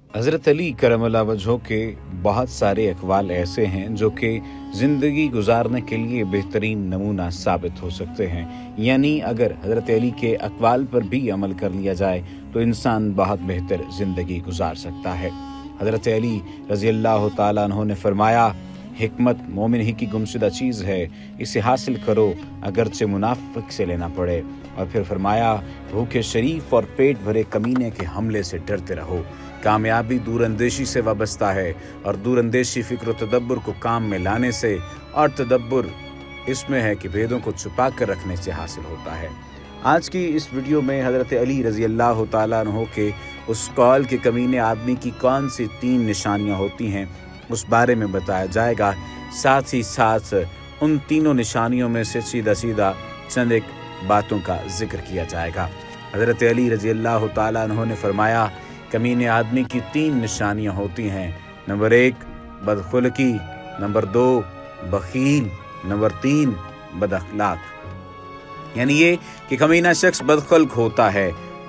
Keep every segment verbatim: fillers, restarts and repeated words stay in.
हज़रत अली करमल्लाह वजहो के बहुत सारे अक़वाल ऐसे हैं जो कि ज़िंदगी गुजारने के लिए बेहतरीन नमूना साबित हो सकते हैं। यानी अगर हज़रत अली के अक़वाल पर भी अमल कर लिया जाए तो इंसान बहुत बेहतर ज़िंदगी गुजार सकता है। हज़रत अली रज़ी अल्लाह तआला अन्हु ने फरमाया, हिकमत मोमिन ही की गुमशुदा चीज़ है, इसे हासिल करो अगरचे मुनाफिक से लेना पड़े। और फिर फरमाया, भूखे शरीफ और पेट भरे कमीने के हमले से डरते रहो। कामयाबी दूरअंदेशी से वाबस्ता है और दूरअंदेशी फ़िक्र तदब्बर को काम में लाने से, और तदब्बर इसमें है कि भेदों को छुपा कर रखने से हासिल होता है। आज की इस वीडियो में हज़रत अली रज़ी अल्लाह तआला अन्हु के उस कौल के कमीने आदमी की कौन सी तीन निशानियाँ होती हैं उस बारे में बताया जाएगा। साथ ही साथ उन तीनों निशानियों में से सीधा सीधा चंद एक बातों का जिक्र किया जाएगा। हज़रत अली रज़ी अल्लाह तआला अन्हु ने फरमाया, कमीने आदमी की तीन निशानियाँ होती हैं। नंबर एक बदखुल्की, नंबर दो बखील, नंबर तीन बदअखलाक। यानी ये कि कमीना शख्स बदखुल्क होता है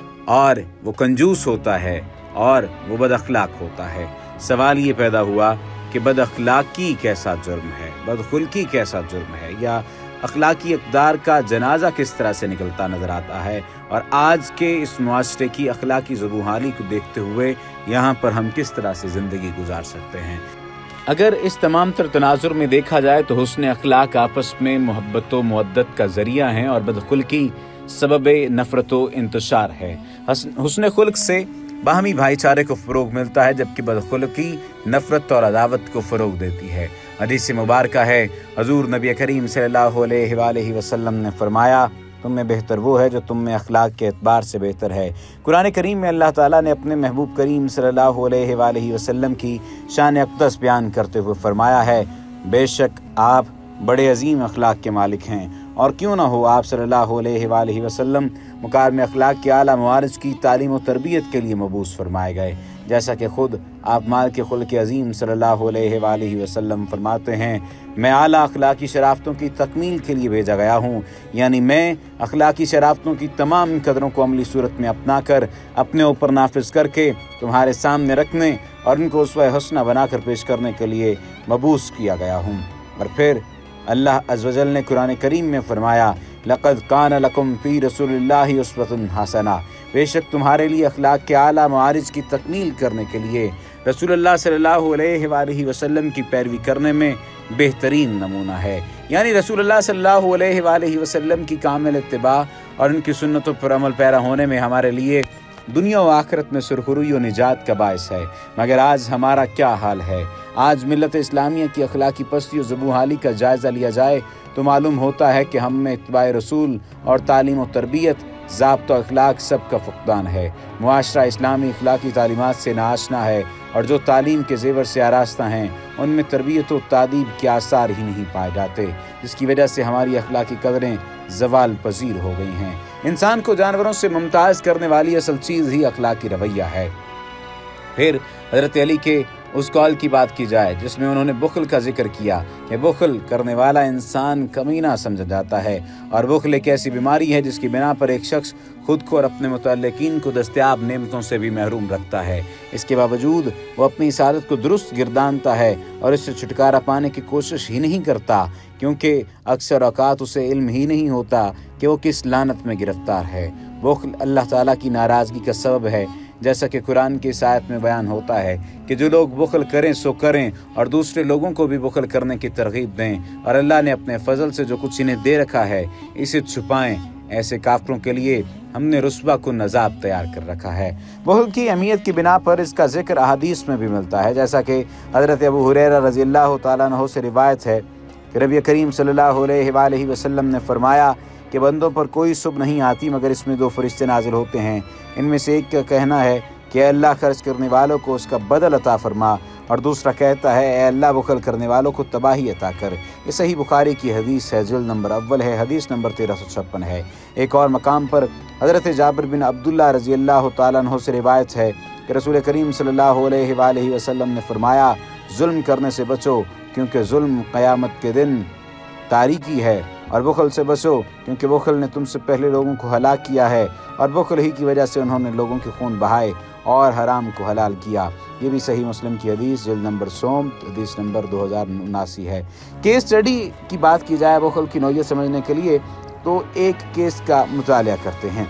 और वो कंजूस होता है और वो बदअखलाक होता है। सवाल ये पैदा हुआ कि बदअखलाकी कैसा जुर्म है, बदखुल्की कैसा जुर्म है, या अखलाकी इक़दार का जनाजा किस तरह से निकलता नज़र आता है, और आज के इस मुआशरे की अखलाकी ज़ुबूहाली को देखते हुए यहाँ पर हम किस तरह से ज़िंदगी गुजार सकते हैं। अगर इस तमाम तर तनाजुर में देखा जाए तो हुस्न अखलाक आपस में मोहब्बत व मुवद्दत का ज़रिया है और बदखुल्की सबब नफ़रत व इंतशार है। हुस्न खुल्क से बाहमी भाईचारे को फ़रोग मिलता है, जबकि बदखुल्की नफ़रत और अदावत को फ़रोग देती है। हदीस मुबारक है, हजूर नबी करीम सल्लल्लाहु अलैहि वसल्लम ने फरमाया, तुम में बेहतर वो है जो तुम में अखलाक के एतबार से बेहतर है। कुरान करीम में अल्लाह ताला ने अपने महबूब करीम सल्लल्लाहु अलैहि वसल्लम की शान अक़दस बयान करते हुए फरमाया है, बेशक आप बड़े अजीम अखलाक के मालिक हैं, और क्यों ना हो आप सल्लल्लाहु अलैहि वसल्लम मुकारम अखलाक के आला मवारिज की तालीम और तरबियत के लिए मबूस फरमाए गए। जैसा कि ख़ुद आप माल के खुल्क अज़ीम सल्लल्लाहु अलैहि वसल्लम फरमाते हैं, मैं आला अखलाकी शराफ़तों की तकमील के लिए भेजा गया हूँ। यानी मैं अखलाकी शराफ़तों की तमाम कदरों को अमली सूरत में अपना कर अपने ऊपर नाफिज करके तुम्हारे सामने रखने और उनको उसवा हसना बना कर पेश करने के लिए मबूस किया गया हूँ। और फिर अल्लाह अज़्ज़ व जल ने कुरान करीम में फरमाया, लक़द कान लकुम फ़ी रसूलिल्लाहि उस्वतुन हसना, बेशक तुम्हारे लिए अखलाक के आला मआरिज की तकमील करने के लिए रसूलुल्लाह सल्लल्लाहु अलैहि वसल्लम की पैरवी करने में बेहतरीन नमूना है। यानी रसूलुल्लाह सल्लल्लाहु अलैहि वसल्लम की कामिल इत्तिबा और उनकी सुन्नतों पर अमल पैरा होने में हमारे लिए दुनिया व आखिरत में सुरखरुई और निजात का बायस है। मगर आज हमारा क्या हाल है? आज मिल्लत इस्लामिया की अखलाकी पस्ती और ज़ुबूहाली का जायज़ा लिया जाए तो मालूम होता है कि हम में इत्तिबाए रसूल और तालीम और तरबियत, ज़ाब्ता अखलाक सब का फुक़दान है। मुआशरा इस्लामी अखलाकी तालीमात से नाआशना है और जो तालीम के ज़ेवर से आरास्ता हैं उनमें तरबियत और तादीब के आसार ही नहीं पाए जाते, जिसकी वजह से हमारी अखलाकी कदरें ज़वाल पजीर हो गई हैं। इंसान को जानवरों से मुमताज़ करने वाली असल चीज़ ही अखलाकी रवैया है। फिर हज़रत अली के उस कौल की बात की जाए जिसमें उन्होंने बुखल का जिक्र किया कि बुखल करने वाला इंसान कमीना समझा जाता है, और बुखल एक ऐसी बीमारी है जिसकी बिना पर एक शख्स खुद को और अपने मुतल्लिकीन को दस्तयाब नेमतों से भी महरूम रखता है। इसके बावजूद वो अपनी इस आदत को दुरुस्त गिरदानता है और इससे छुटकारा पाने की कोशिश ही नहीं करता, क्योंकि अक्सर औकात उसे इल्म ही नहीं होता कि वो किस लानत में गिरफ्तार है। बुखल अल्लाह ताला की नाराज़गी का सबब है, जैसा कि कुरान की इस आयत में बयान होता है कि जो लोग बुखल करें सो करें और दूसरे लोगों को भी बुखल करने की तरगीब दें, और अल्लाह ने अपने फजल से जो कुछ इन्हें दे रखा है इसे छुपाएं। ऐसे काफिरों के लिए हमने रुस्वा को नज़ाब तैयार कर रखा है। बुखल की अहमियत की बिना पर इसका जिक्र अहादीस में भी मिलता है, जैसा कि हज़रत अबू हुरैरा रज़ी अल्लाह तआला अन्हु से रिवायत है कि नबी करीम सल्लल्लाहु अलैहि वसल्लम ने फरमाया कि बंदों पर कोई सुबह नहीं आती मगर इसमें दो फरिश्ते नाजिल होते हैं। इनमें से एक का कहना है कि अल्लाह खर्च करने वालों को उसका बदल अता फरमा, और दूसरा कहता है ए अल्लाह बुखल करने वालों को तबाही अता कर। ये सही बुखारी की हदीस है, जिल्द नंबर अव्वल है, हदीस नंबर तेरह सौ छप्पन है। एक और मकाम पर हज़रत जाबिर बिन अब्दुल्लाह रज़ी अल्लाह तआला अन्हु से रिवायत है कि रसूल करीम सल्लल्लाहु अलैहि वसल्लम ने फरमाया, जुल्म करने से बचो क्योंकि जुल्म क़यामत के दिन तारीकी है, और बुखल से बचो क्योंकि बुखल ने तुमसे पहले लोगों को हलाक किया है और बुखल ही की वजह से उन्होंने लोगों के खून बहाए اور حرام کو حلال کیا۔ یہ بھی صحیح مسلم کی حدیث جلد نمبر سوم حدیث نمبر دو ہزار اناسی ہے۔ کیس اسٹڈی کی بات کی جائے بخل کی نوعیت سمجھنے کے لیے تو ایک کیس کا مطالعہ کرتے ہیں۔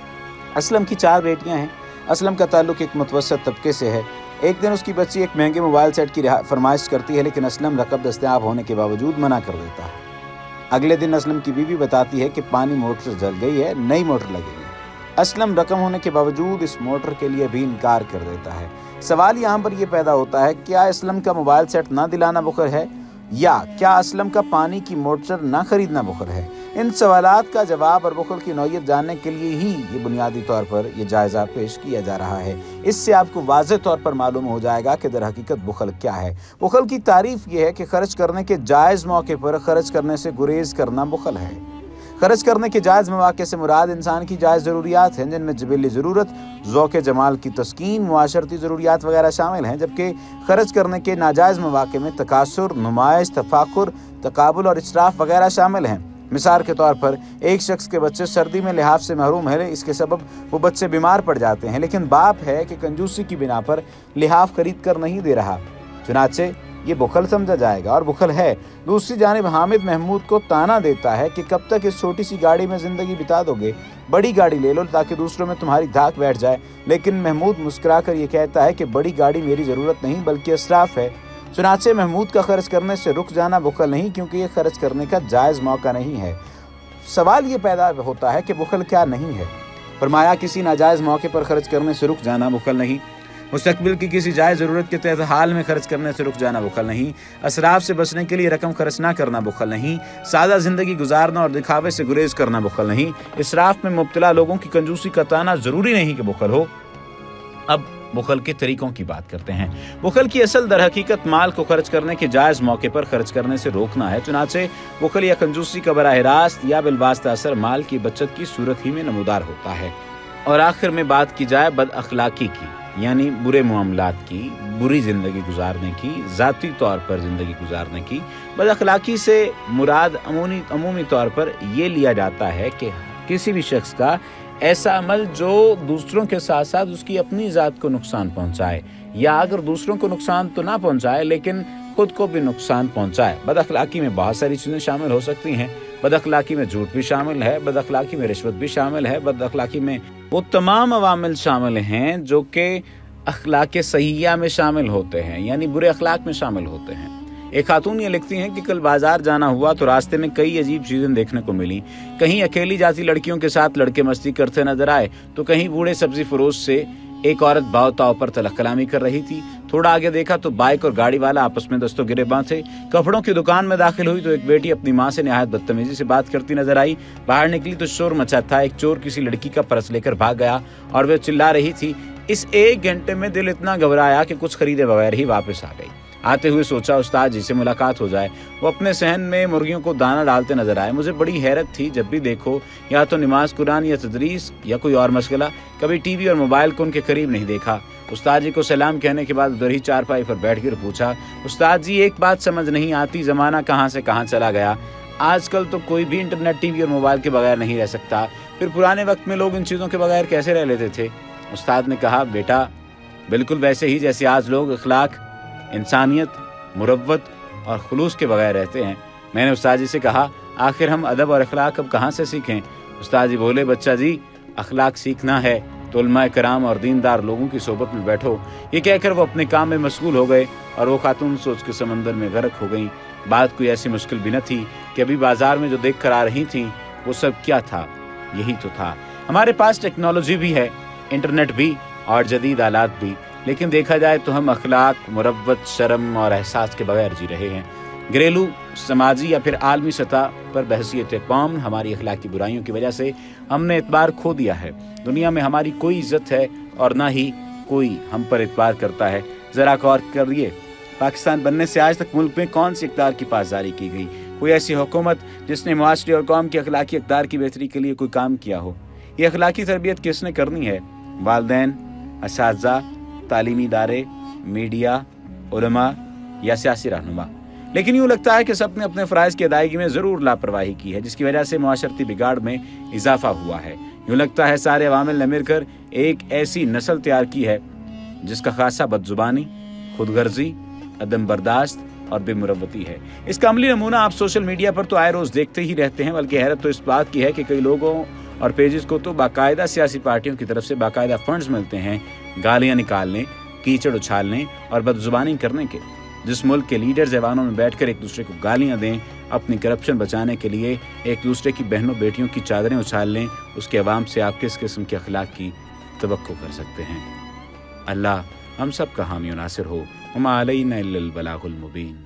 اسلم کی چار بیٹیاں ہیں۔ اسلم کا تعلق ایک متوسط طبقے سے ہے۔ ایک دن اس کی بچی ایک مہنگے موبائل سیٹ کی فرمائش کرتی ہے، لیکن اسلم رقم دستیاب ہونے کے باوجود منع کر دیتا ہے۔ اگلے دن اسلم کی بیوی بتاتی ہے کہ پانی موٹر جل گئی ہے، نئی موٹر لگے گی۔ اسلم رقم ہونے کے باوجود اس موٹر کے لیے بھی انکار کر دیتا ہے۔ سوال یہاں پر یہ پیدا ہوتا ہے، کیا اسلم کا موبائل سیٹ نہ دلانا بخل ہے، یا کیا اسلم کا پانی کی موٹر نہ خریدنا بخل ہے؟ ان سوالات کا جواب اور بخل کی نوعیت جاننے کے لیے ہی یہ بنیادی طور پر یہ جائزہ پیش کیا جا رہا ہے۔ اس سے آپ کو واضح طور پر معلوم ہو جائے گا کہ در حقیقت بخل کیا ہے۔ بخل کی تعریف یہ ہے کہ خرچ کرنے کے جائز موقع پر خرچ کرنے سے گریز کرنا بخل ہے۔ خرچ کرنے کے جائز مواقع سے مراد انسان کی جائز ضروریات ہیں، جن میں جبلی ضرورت، ذوق جمال کی تسکین، معاشرتی ضروریات وغیرہ شامل ہیں، جبکہ خرچ کرنے کے ناجائز مواقع میں تکاثر، نمائش، تفاخر، تقابل اور اسراف وغیرہ شامل ہیں۔ مثال کے طور پر ایک شخص کے بچے سردی میں لحاف سے محروم ہیں، اس کے سبب وہ بچے بیمار پڑ جاتے ہیں، لیکن باپ ہے کہ کنجوسی کی بنا پر لحاف خرید کر نہیں دے رہا، چنانچہ یہ بخل سمجھا جائے گا اور بخل ہے۔ دوسری جانب حامد محمود کو تانا دیتا ہے کہ کب تک اس چھوٹی سی گاڑی میں زندگی بتا دو گے، بڑی گاڑی لے لو تاکہ دوسروں میں تمہاری دھاک بیٹھ جائے، لیکن محمود مسکرا کر یہ کہتا ہے کہ بڑی گاڑی میری ضرورت نہیں بلکہ اسراف ہے۔ چنانچہ محمود کا خرچ کرنے سے رک جانا بخل نہیں، کیونکہ یہ خرچ کرنے کا جائز موقع نہیں ہے۔ سوال یہ پیدا ہوتا ہے کہ بخل کیا نہیں ہے؟ فرمایا کسی ناجائز موقع پر خرچ کرنے سے رک جانا بخل نہیں، مستقبل کی کسی جائز ضرورت کے تحت حال میں خرچ کرنے سے رک جانا بخل نہیں، اسراف سے بچنے کے لیے رقم خرچ نہ کرنا بخل نہیں، سادہ زندگی گزارنا اور دکھاوے سے گریز کرنا بخل نہیں، اسراف میں مبتلا لوگوں کی کنجوسی کا تانا ضروری نہیں کہ بخل ہو۔ اب بخل کے طریقوں کی بات کرتے ہیں۔ بخل کی اصل در حقیقت مال کو خرچ کرنے کے جائز موقع پر خرچ کرنے سے روکنا ہے، چنانچہ بخل یا کنجوسی کا براہ راست یا بالواسطہ اثر مال کی بچت کی صورت ہی میں نمودار ہوتا ہے۔ اور آخر میں بات کی جائے بد اخلاقی کی، یعنی برے معاملات کی، بری زندگی گزارنے کی، ذاتی طور پر زندگی گزارنے کی۔ بد اخلاقی سے مراد عمومی عمومی طور پر یہ لیا جاتا ہے کہ کسی بھی شخص کا ایسا عمل جو دوسروں کے ساتھ ساتھ اس کی اپنی ذات کو نقصان پہنچائے، یا اگر دوسروں کو نقصان تو نہ پہنچائے لیکن خود کو بھی نقصان پہنچائے۔ بد اخلاقی میں بہت ساری چیزیں شامل ہو سکتی ہیں۔ بد اخلاقی میں جھوٹ بھی شامل ہے، بد اخلاقی میں رشوت بھی شامل ہے، بد اخلاقی میں وہ تمام عوامل شامل ہیں جو کہ اخلاق صحیحہ میں شامل ہوتے ہیں، یعنی برے اخلاق میں شامل ہوتے ہیں۔ ایک خاتون یہ لکھتی ہیں کہ کل بازار جانا ہوا تو راستے میں کئی عجیب چیزیں دیکھنے کو ملی۔ کہیں اکیلی جاتی لڑکیوں کے ساتھ لڑکے مستی کرتے نظر آئے تو کہیں بوڑھے سبزی فروش سے ایک عورت بھاؤ تاؤ پر تلخ کلامی کر رہی تھی۔ تھوڑا آگے دیکھا تو بائک اور گاڑی والا آپس میں دست و گریباں تھے۔ کپڑوں کی دکان میں داخل ہوئی تو ایک بیٹی اپنی ماں سے نہایت بدتمیزی سے بات کرتی نظر آئی۔ باہر نکلی تو شور مچا تھا، ایک چور کسی لڑکی کا پرس لے کر بھاگ گیا اور وہ چلا رہی تھی۔ اس ایک گھنٹے میں دل اتنا گھبرایا کہ کچھ خریدے بغیر ہی واپس آ گئی۔ آتے ہوئے سوچا استاد جی سے ملاقات ہو جائے۔ وہ اپنے صحن میں مرغیوں کو دانہ ڈالتے نظر آئے۔ مجھے بڑی حیرت تھی، جب بھی دیکھو یا تو نماز قرآن یا تدریس یا کوئی اور مشغلہ، کبھی ٹی وی اور موبائل کو ان کے قریب نہیں دیکھا۔ استاد جی کو سلام کہنے کے بعد ادھر ہی چارپائی پر بیٹھ کر پوچھا، استاد جی ایک بات سمجھ نہیں آتی، زمانہ کہاں سے کہاں چلا گیا۔ آج کل تو کوئی بھی انٹرنیٹ، ٹی وی اور موبائل کے بغیر نہیں رہ سکتا، پھر پرانے وقت میں لوگ ان چیزوں کے بغیر کیسے رہ لیتے تھے؟ استاد نے کہا، بیٹا بالکل ویسے ہی جیسے آج لوگ اخلاق، انسانیت، مروت اور خلوص کے بغیر رہتے ہیں۔ میں نے استاد جی سے کہا، آخر ہم ادب اور اخلاق اب کہاں سے سیکھیں؟ استاد جی بولے، بچہ جی اخلاق سیکھنا ہے تو علماء کرام اور دیندار لوگوں کی صحبت میں بیٹھو۔ یہ کہہ کر وہ اپنے کام میں مشغول ہو گئے اور وہ خاتون سوچ کے سمندر میں غرق ہو گئیں۔ بات کوئی ایسی مشکل بھی نہ تھی کہ ابھی بازار میں جو دیکھ کر آ رہی تھیں وہ سب کیا تھا؟ یہی تو تھا۔ ہمارے پاس ٹیکنالوجی بھی ہے، انٹرنیٹ بھی اور جدید آلات بھی، لیکن دیکھا جائے تو ہم اخلاق، مروت، شرم اور احساس کے بغیر جی رہے ہیں۔ گھریلو، سماجی یا پھر عالمی سطح پر بحثیت قوم ہماری اخلاقی برائیوں کی وجہ سے ہم نے اعتبار کھو دیا ہے۔ دنیا میں ہماری کوئی عزت ہے اور نہ ہی کوئی ہم پر اعتبار کرتا ہے۔ ذرا غور کریے، پاکستان بننے سے آج تک ملک میں کون سی اقدار کی پاسداری کی گئی؟ کوئی ایسی حکومت جس نے معاشرے اور قوم کی اخلاقی اقدار کی بہتری کے لیے کوئی کام کیا ہو؟ یہ اخلاقی تربیت کس نے کرنی ہے؟ والدین، اساتذہ، تعلیمی ادارے، میڈیا، علماء یا سیاسی رہنما؟ لیکن یوں لگتا ہے کہ سب نے اپنے فرائض کی ادائیگی میں ضرور لاپرواہی کی ہے، جس کی وجہ سے معاشرتی بگاڑ میں اضافہ ہوا ہے۔ یوں لگتا ہے سارے عوامل نے مل کر ایک ایسی نسل تیار کی ہے जिसका खासा बदजुबानी, खुदगर्जी, अदम बर्दाश्त और बेमुरवती है। इसका अमली नमूना आप सोशल मीडिया पर तो आए रोज देखते ही रहते हैं, बल्कि हैरत तो इस बात की है कि कई लोगों और पेजेस को तो बाकायदा सियासी पार्टियों की तरफ से बाकायदा फंड्स मिलते हैं गालियां निकालने, कीचड़ उछालने और बदजुबानी करने के। जिस मुल्क के लीडर्स ऐवानों में बैठकर एक दूसरे को गालियां दें, अपनी करप्शन बचाने के लिए एक दूसरे की बहनों बेटियों की चादरें उछाल लें, उसके अवाम से आप किस किस्म के अखलाक की तवक्को कर सकते हैं। अल्लाह हम सब का हामी और नासिर हो। वमा अलैना इल्लल बलागुल मुबीन।